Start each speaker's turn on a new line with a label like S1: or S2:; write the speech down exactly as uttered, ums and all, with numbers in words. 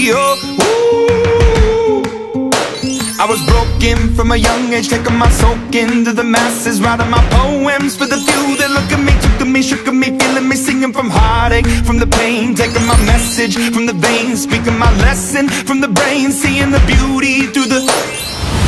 S1: oh, ooh. I was broken from a young age, taking my soak into the masses, writing my poems for the few that look at me, took at me, shook at me, feeling me, singing from heartache, from the pain, taking my message from the veins, speaking my lesson from the brain, seeing the beauty through the